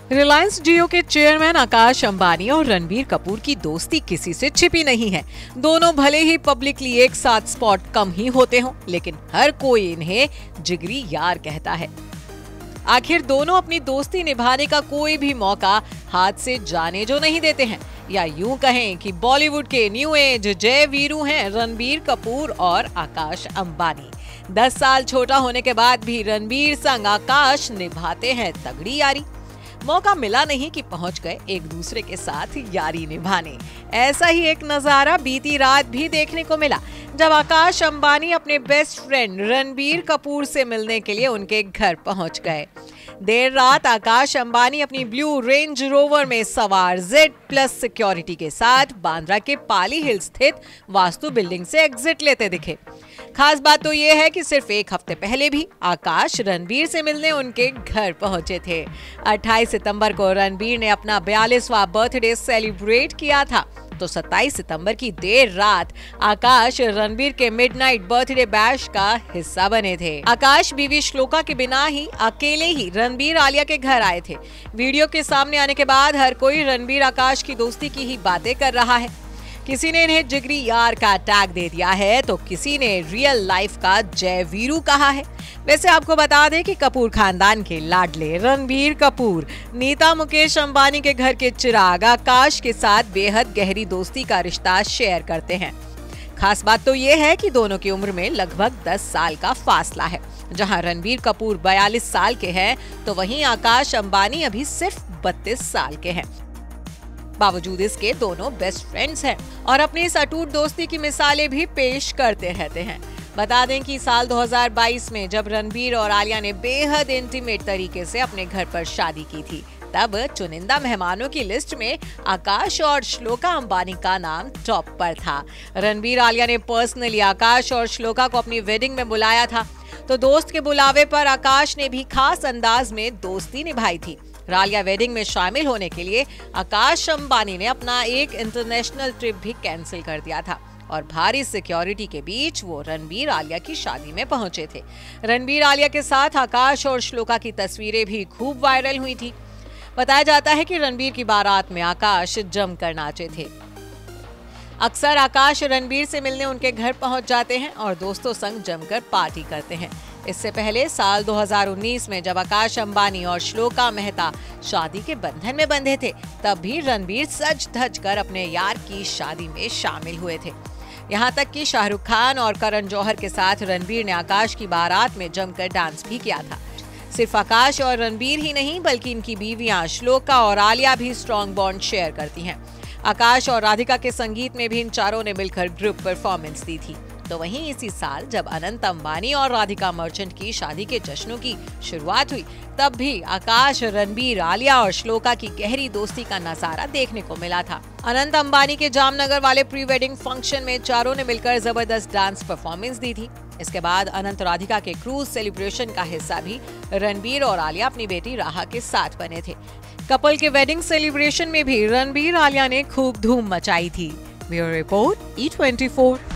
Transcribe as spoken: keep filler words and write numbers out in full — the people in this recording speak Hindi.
रिलायंस जियो के चेयरमैन आकाश अंबानी और रणबीर कपूर की दोस्ती किसी से छिपी नहीं है। दोनों भले ही पब्लिकली एक साथ स्पॉट कम ही होते हों, लेकिन हर कोई इन्हें जिगरी यार कहता है। आखिर दोनों अपनी दोस्ती निभाने का कोई भी मौका हाथ से जाने जो नहीं देते हैं, या यूं कहें कि बॉलीवुड के न्यू एज जय वीरू हैं रणबीर कपूर और आकाश अंबानी। दस साल छोटा होने के बाद भी रणबीर संग आकाश निभाते हैं तगड़ी यारी। मौका मिला नहीं कि पहुंच गए एक दूसरे के साथ यारी निभाने। ऐसा ही एक नजारा बीती रात भी देखने को मिला, जब आकाश अंबानी अपने बेस्ट फ्रेंड रणबीर कपूर से मिलने के लिए उनके घर पहुंच गए। देर रात आकाश अंबानी अपनी ब्लू रेंज रोवर में सवार जेड प्लस सिक्योरिटी के साथ बांद्रा के पाली हिल स्थित वास्तु बिल्डिंग से एग्जिट लेते दिखे। खास बात तो ये है कि सिर्फ एक हफ्ते पहले भी आकाश रणबीर से मिलने उनके घर पहुंचे थे। अट्ठाईस सितंबर को रणबीर ने अपना बयालीसवां बर्थडे सेलिब्रेट किया था, तो सत्ताईस सितंबर की देर रात आकाश रणबीर के मिडनाइट बर्थडे बैश का हिस्सा बने थे। आकाश बीवी श्लोका के बिना ही अकेले ही रणबीर आलिया के घर आए थे। वीडियो के सामने आने के बाद हर कोई रणबीर आकाश की दोस्ती की ही बातें कर रहा है। किसी ने इन्हें जिगरी यार का टैग दे दिया है, तो किसी ने रियल लाइफ का जय वीरू कहा है। वैसे आपको बता दें कि कपूर खानदान के लाडले रणबीर कपूर नीता मुकेश अंबानी के घर के चिराग आकाश के साथ बेहद गहरी दोस्ती का रिश्ता शेयर करते हैं। खास बात तो ये है कि दोनों की उम्र में लगभग दस साल का फासला है। जहां रणबीर कपूर बयालीस साल के हैं, तो वहीं आकाश अंबानी अभी सिर्फ बत्तीस साल के हैं। बावजूद इसके दोनों बेस्ट फ्रेंड्स हैं और अपनी इस अटूट दोस्ती की मिसालें भी पेश करते रहते हैं। बता दें कि साल दो हज़ार बाईस में जब रणबीर और आलिया ने बेहद इंटीमेट तरीके से अपने घर पर शादी की थी, तब चुनिंदा मेहमानों की लिस्ट में आकाश और श्लोका अंबानी का नाम टॉप पर था। रणबीर आलिया ने पर्सनली आकाश और श्लोका को अपनी वेडिंग में बुलाया था, तो दोस्त के बुलावे पर आकाश ने भी खास अंदाज में दोस्ती निभाई थी। आलिया वेडिंग में शामिल होने के लिए आकाश अंबानी ने अपना एक इंटरनेशनल ट्रिप भी कैंसिल कर दिया था और भारी सिक्योरिटी के बीच वो रणबीर आलिया की शादी में पहुंचे थे। रणबीर आलिया के साथ आकाश और श्लोका की तस्वीरें भी खूब वायरल हुई थी। बताया जाता है कि रणबीर की बारात में आकाश जमकर नाचे थे। अक्सर आकाश रणबीर से मिलने उनके घर पहुंच जाते हैं और दोस्तों संग जमकर पार्टी करते हैं। इससे पहले साल दो हज़ार उन्नीस में जब आकाश अंबानी और श्लोका मेहता शादी के बंधन में बंधे थे, तब भी रणबीर सज धज कर अपने यार की शादी में शामिल हुए थे। यहाँ तक कि शाहरुख खान और करण जौहर के साथ रणबीर ने आकाश की बारात में जमकर डांस भी किया था। सिर्फ आकाश और रणबीर ही नहीं, बल्कि इनकी बीवियां श्लोका और आलिया भी स्ट्रॉन्ग बॉन्ड शेयर करती हैं। आकाश और राधिका के संगीत में भी इन चारों ने मिलकर ग्रुप परफॉर्मेंस दी थी। तो वहीं इसी साल जब अनंत अंबानी और राधिका मर्चेंट की शादी के जश्नों की शुरुआत हुई, तब भी आकाश, रणबीर, आलिया और श्लोका की गहरी दोस्ती का नजारा देखने को मिला था। अनंत अंबानी के जामनगर वाले प्री वेडिंग फंक्शन में चारों ने मिलकर जबरदस्त डांस परफॉर्मेंस दी थी। इसके बाद अनंत राधिका के क्रूज सेलिब्रेशन का हिस्सा भी रणबीर और आलिया अपनी बेटी राहा के साथ बने थे। कपल के वेडिंग सेलिब्रेशन में भी रणबीर आलिया ने खूब धूम मचाई थी। Bureau report E twenty four.